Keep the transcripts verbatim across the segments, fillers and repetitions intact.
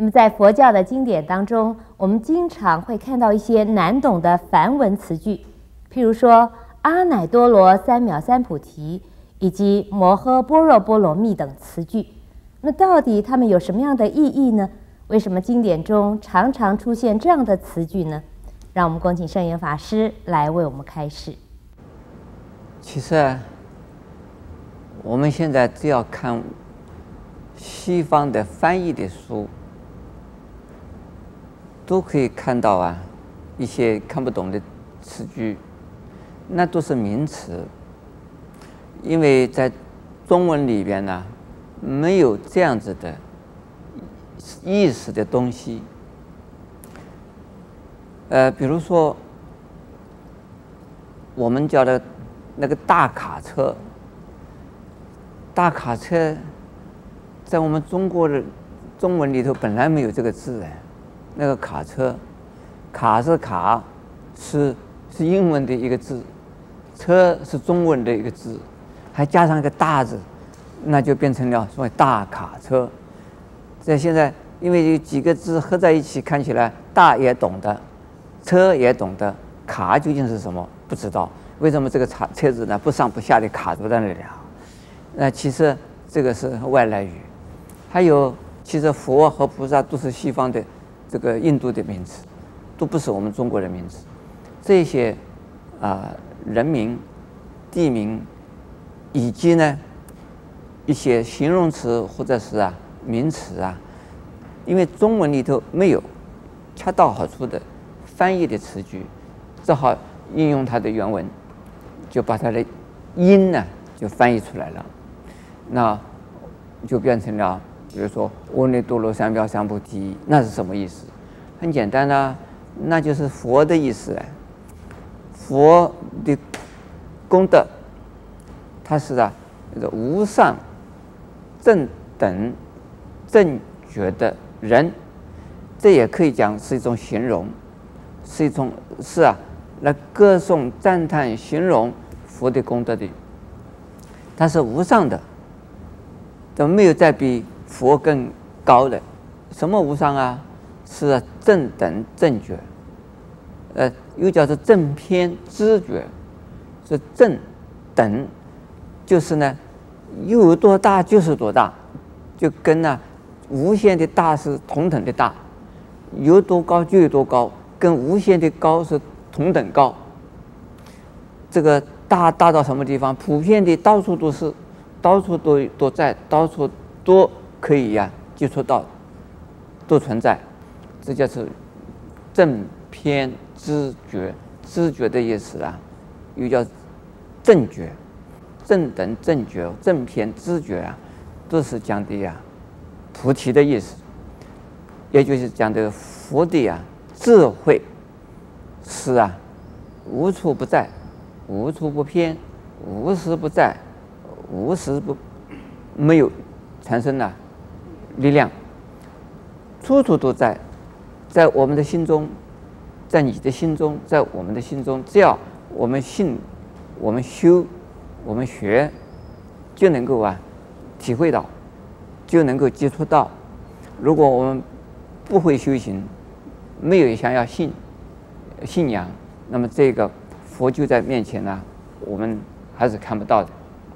么在佛教的经典当中，我们经常会看到一些难懂的梵文词句，譬如说阿耨多罗三藐三菩提以及摩诃般若波罗蜜等词句。那到底它们有什么样的意义呢？为什么经典中常常出现这样的词句呢？让我们恭请圣严法师来为我们开示。 其实啊，我们现在只要看西方的翻译的书，都可以看到啊一些看不懂的词句，那都是名词。因为在中文里边呢，没有这样子的意思的东西。呃，比如说我们叫的那个大卡车，大卡车在我们中国的中文里头本来没有这个字哎。那个卡车，卡是卡，是是英文的一个字，车是中文的一个字，还加上一个大字，那就变成了所谓大卡车。在现在，因为有几个字合在一起，看起来大也懂得，车也懂得，卡究竟是什么不知道。为什么这个车车子呢不上不下的卡住在那里啊？那其实这个是外来语。还有，其实佛和菩萨都是西方的。这个印度的名词，都不是我们中国的名词。这些啊、呃、人名、地名，以及呢一些形容词或者是啊名词啊，因为中文里头没有恰到好处的翻译的词句，只好应用它的原文，就把它的音呢就翻译出来了。那就变成了。比如说“阿耨多罗三藐三菩提”，那是什么意思？很简单啊，那就是佛的意思。佛的功德，它是啊，无上正等正觉的人，这也可以讲是一种形容，是一种是啊，来歌颂、赞叹、形容佛的功德的。它是无上的，都没有再比佛更高的。什么无上啊？是啊正等正觉，呃，又叫做正偏知觉。是正等，就是呢，又有多大就是多大，就跟呢、啊、无限的大是同等的大，有多高就有多高，跟无限的高是同等高。这个大大到什么地方？普遍的到处都是，到处都都在，到处都可以呀、啊、接触到，都存在。这就是正偏知觉，知觉的意思啊，又叫正觉，正等正觉，正偏知觉啊，都是讲的呀、啊、菩提的意思，也就是讲的佛的呀、啊、智慧是啊无处不在，无处不偏，无时不在，无时不没有产生了力量，处处都在，在我们的心中，在你的心中，在我们的心中，只要我们信，我们修，我们学，就能够啊体会到，就能够接触到。如果我们不会修行，没有想要信信仰，那么这个佛就在面前呢、啊，我们还是看不到的。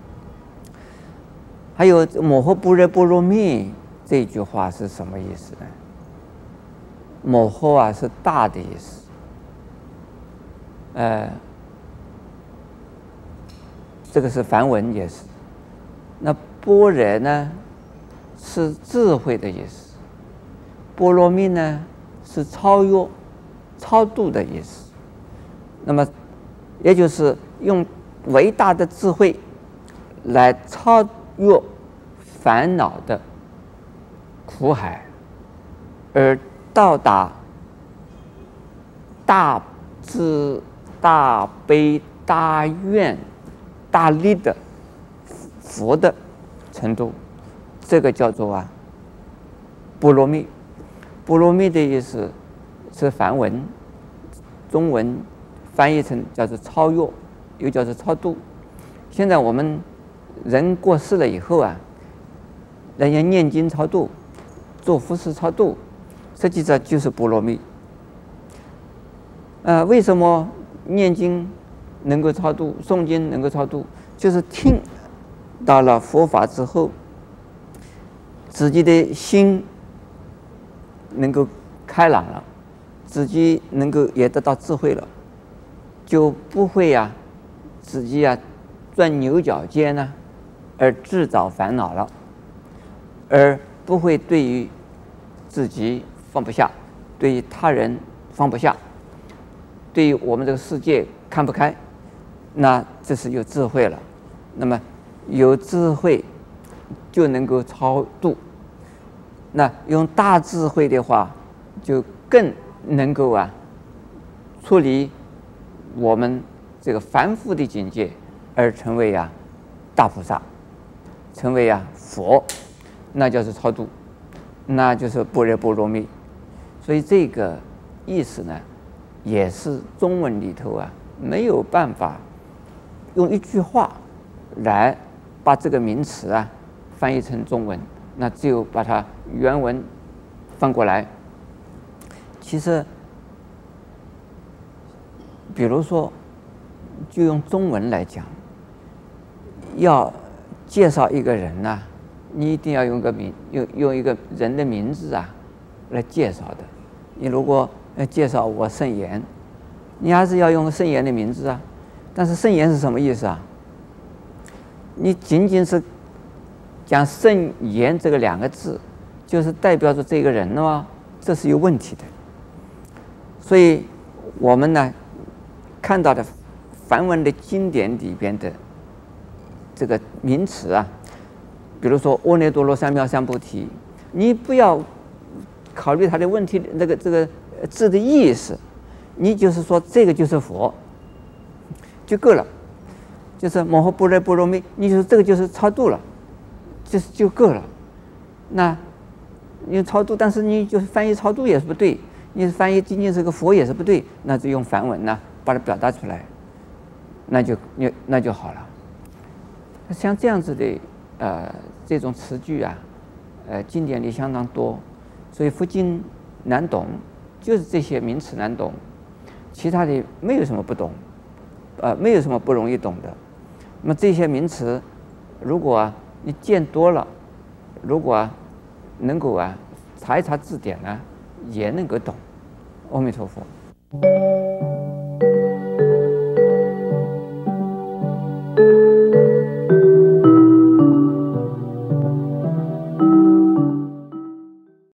还有摩诃般若波罗蜜这句话是什么意思呢？摩诃啊是大的意思，呃，这个是梵文也是。那般若呢是智慧的意思，波罗蜜呢是超越、超度的意思。那么也就是用伟大的智慧来超越烦恼的苦海，而到达大智、大悲、大愿、大力的佛的程度，这个叫做啊波罗蜜。波罗蜜的意思是梵文，中文翻译成叫做超越，又叫做超度。现在我们人过世了以后啊，人家念经超度，做佛事超度， 实际上就是波罗蜜。呃，为什么念经能够超度，诵经能够超度？就是听到了佛法之后，自己的心能够开朗了，自己能够也得到智慧了，就不会呀、啊，自己呀、啊、钻牛角尖呢、啊，而自找烦恼了，而不会对于自己放不下，对于他人放不下，对于我们这个世界看不开，那这是有智慧了。那么有智慧就能够超度。那用大智慧的话，就更能够啊处理我们这个凡夫的境界，而成为啊大菩萨，成为啊佛，那就是超度，那就是般若波罗蜜。所以这个意思呢，也是中文里头啊没有办法用一句话来把这个名词啊翻译成中文，那只有把它原文翻过来。其实，比如说，就用中文来讲，要介绍一个人呐、啊，你一定要用个名，用用一个人的名字啊来介绍的。你如果呃介绍我圣严，你还是要用圣严的名字啊。但是圣严是什么意思啊？你仅仅是讲圣严这个两个字，就是代表着这个人了吗？这是有问题的。所以我们呢看到的梵文的经典里边的这个名词啊，比如说阿耨多罗三藐三菩提，你不要考虑它的问题那个这个字的意思，你就是说这个就是佛就够了。就是摩诃般若波罗蜜，你说这个就是超度了，就是就够了。那你超度，但是你就是翻译超度也是不对，你翻译仅仅是个佛也是不对，那就用梵文呢把它表达出来，那就那那就好了。像这样子的呃这种词句啊，呃经典里相当多，所以佛经难懂，就是这些名词难懂，其他的没有什么不懂，呃没有什么不容易懂的。那么这些名词，如果啊你见多了，如果啊能够啊查一查字典呢、啊，也能够懂。阿弥陀佛。